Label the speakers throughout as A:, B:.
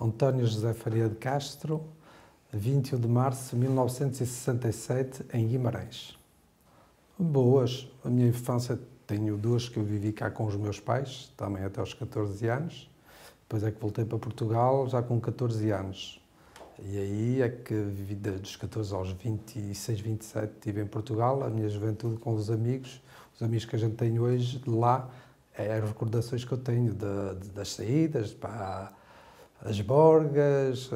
A: António José Faria de Castro, 21 de março de 1967, em Guimarães. Boas. A minha infância, tenho duas que eu vivi cá com os meus pais, também até aos 14 anos. Depois é que voltei para Portugal, já com 14 anos. E aí é que vivi dos 14 aos 26, 27, estive em Portugal, a minha juventude com os amigos que a gente tem hoje lá, é as recordações que eu tenho das saídas, para as borgas,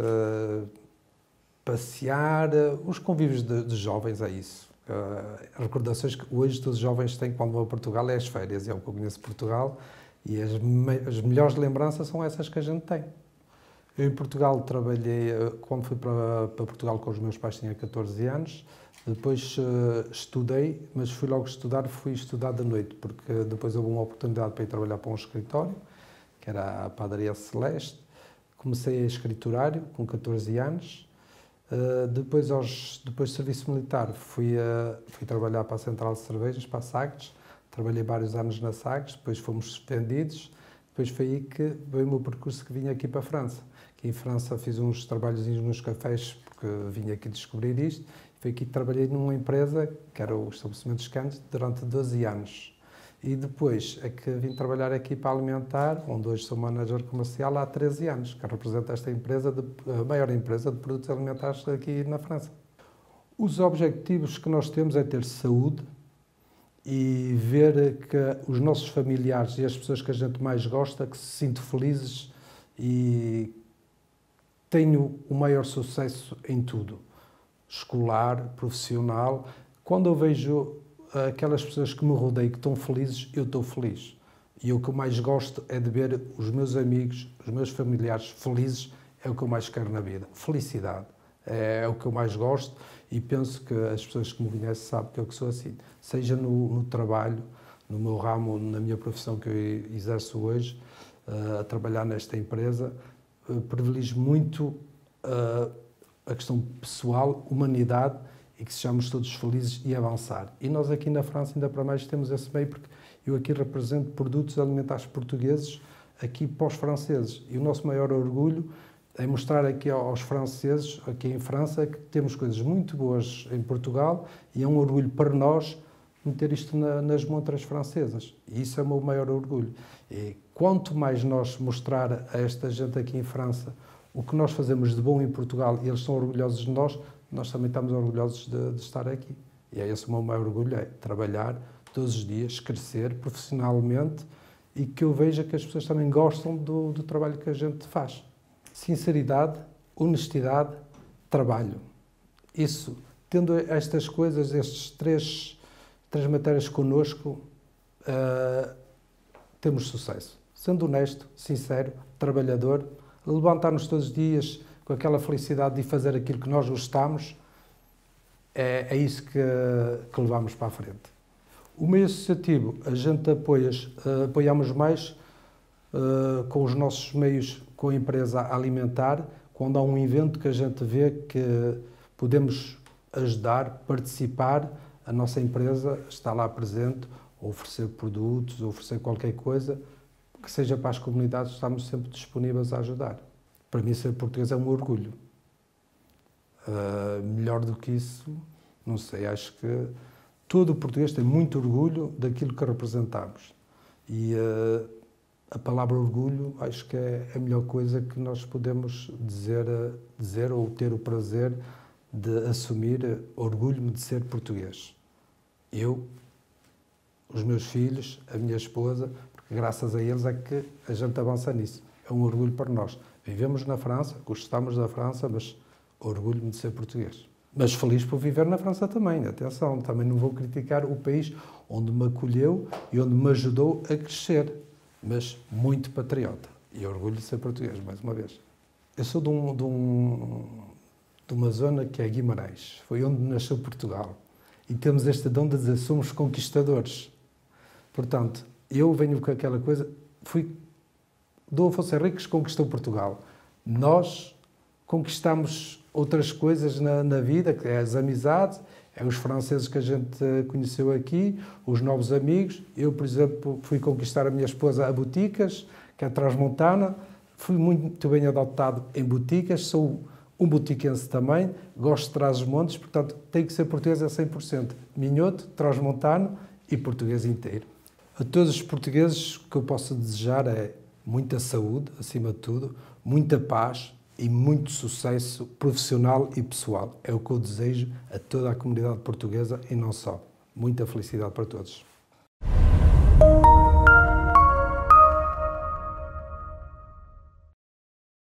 A: passear, os convívios de jovens, é isso. As recordações que hoje todos os jovens têm quando vão a Portugal é as férias, é o que eu conheço Portugal, e as melhores lembranças são essas que a gente tem. Eu em Portugal trabalhei, quando fui para Portugal com os meus pais tinha 14 anos, depois estudei, mas fui estudar de noite, porque depois houve uma oportunidade para ir trabalhar para um escritório, que era a Padaria Celeste. Comecei a escriturário com 14 anos, depois do serviço militar fui trabalhar para a Central de Cervejas, para a Sagres, trabalhei vários anos na Sagres, depois fomos suspendidos, depois foi aí que veio o meu percurso que vim aqui para a França. Aqui em França fiz uns trabalhozinhos nos cafés, porque vim aqui descobrir isto. Foi aqui que trabalhei numa empresa, que era o estabelecimento de Candes, durante 12 anos. E depois é que vim trabalhar aqui para Alimentar, onde hoje sou manager comercial há 13 anos, que representa esta empresa, a maior empresa de produtos alimentares aqui na França. Os objetivos que nós temos é ter saúde e ver que os nossos familiares e as pessoas que a gente mais gosta, que se sintam felizes e tenham o maior sucesso em tudo. Escolar, profissional. Quando eu vejo aquelas pessoas que me rodeiam que estão felizes, eu estou feliz. E o que eu mais gosto é de ver os meus amigos, os meus familiares felizes, é o que eu mais quero na vida. Felicidade é o que eu mais gosto e penso que as pessoas que me conhecem sabem que eu sou assim. Seja no trabalho, no meu ramo, na minha profissão que eu exerço hoje, a trabalhar nesta empresa, privilegio muito a questão pessoal, humanidade, e que sejamos todos felizes e avançar. E nós aqui na França, ainda para mais, temos esse meio, porque eu aqui represento produtos alimentares portugueses aqui para os franceses. E o nosso maior orgulho é mostrar aqui aos franceses, aqui em França, que temos coisas muito boas em Portugal e é um orgulho para nós meter isto nas montras francesas. E isso é o meu maior orgulho. E quanto mais nós mostrar a esta gente aqui em França o que nós fazemos de bom em Portugal e eles são orgulhosos de nós, nós também estamos orgulhosos de estar aqui. E é esse o meu maior orgulho, é trabalhar todos os dias, crescer profissionalmente e que eu veja que as pessoas também gostam do trabalho que a gente faz. Sinceridade, honestidade, trabalho. Isso, tendo estas coisas, estes três matérias connosco, temos sucesso. Sendo honesto, sincero, trabalhador, levantar-nos todos os dias com aquela felicidade de fazer aquilo que nós gostamos, é isso que levamos para a frente. O meio associativo, a gente apoiamos mais com os nossos meios, com a empresa alimentar, quando há um evento que a gente vê que podemos ajudar, participar, a nossa empresa está lá presente, oferecer produtos, oferecer qualquer coisa, que seja para as comunidades, estamos sempre disponíveis a ajudar. Para mim, ser português é um orgulho. Melhor do que isso, não sei, acho que todo português tem muito orgulho daquilo que representamos. E a palavra orgulho, acho que é a melhor coisa que nós podemos dizer ou ter o prazer de assumir. Orgulho-me de ser português. Eu, os meus filhos, a minha esposa, porque graças a eles é que a gente avança nisso. É um orgulho para nós. Vivemos na França, gostamos da França, mas orgulho-me de ser português. Mas feliz por viver na França também, atenção, também não vou criticar o país onde me acolheu e onde me ajudou a crescer, mas muito patriota. E orgulho de ser português, mais uma vez. Eu sou de uma zona que é Guimarães, foi onde nasceu Portugal. E temos este dom de dizer, somos conquistadores. Portanto, eu venho com aquela coisa, Dom Afonso Henriques conquistou Portugal. Nós conquistamos outras coisas na vida, que é as amizades, é os franceses que a gente conheceu aqui, os novos amigos. Eu, por exemplo, fui conquistar a minha esposa a Boticas, que é transmontana, Fui muito bem adotado em boticas, sou um botiquense também, gosto de Trás-os-Montes, portanto, tem que ser português a 100%. Minhoto, transmontano e português inteiro. A todos os portugueses, o que eu posso desejar é muita saúde, acima de tudo, muita paz e muito sucesso profissional e pessoal. É o que eu desejo a toda a comunidade portuguesa e não só. Muita felicidade para todos.